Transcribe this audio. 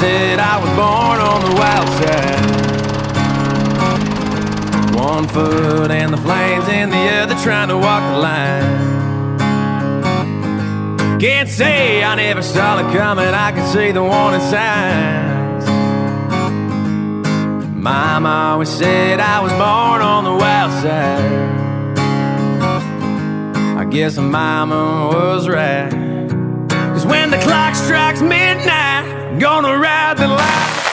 said I was born on the wild side. One foot in the flames and the other trying to walk the line. Can't say I never saw it coming, I could see the warning signs. Mama always said I was born on the wild side. I guess Mama was right. 'Cause when the clock strikes midnight, I'm gonna ride the light.